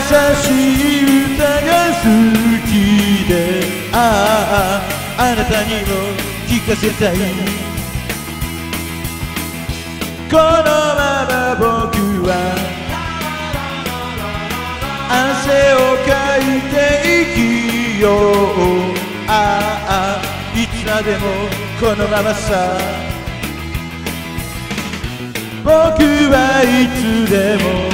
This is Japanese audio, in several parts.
しい歌が好きで、あなたにも聞かせたい。このまま僕は汗をかいて生きよう。いつまでもこのままさ。僕はいつでも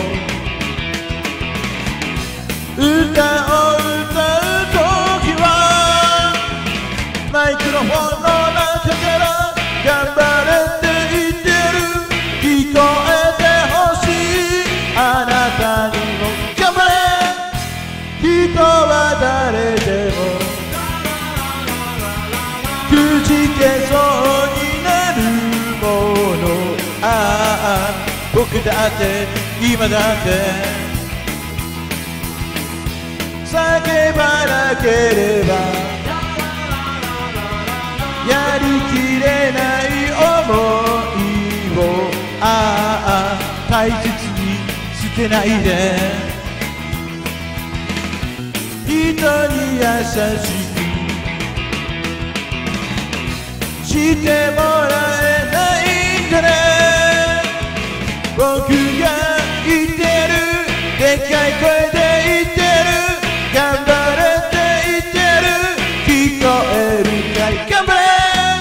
歌を歌うときはマイクロフォンの中から頑張れって言ってる。聞こえてほしいあなたにも頑張れ。人は誰でもくじけそうになるもの。僕だって今だって叫ばなければやりきれない想いを大切に捨てないで。人に優しくしてもらえないんだね。僕が言ってるでっかい声で言ってる頑張れって言ってる。聞こえるかい頑張れ。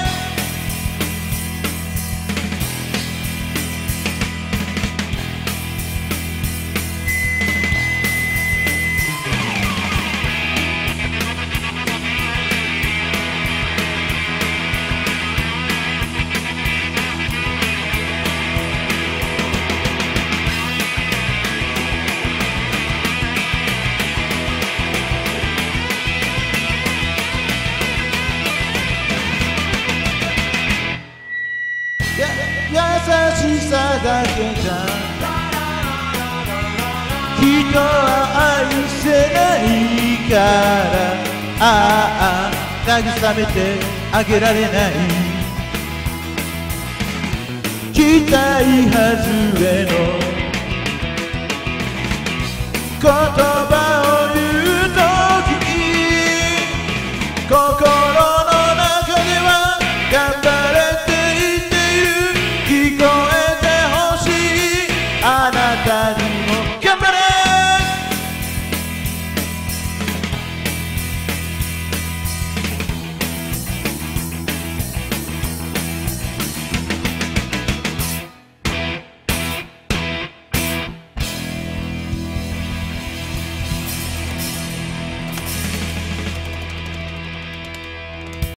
優しさだけじゃ人は愛せないから慰めてあげられない。期待外れの言葉を言うときに心の中では頑張れって聞こえてほしいあなたに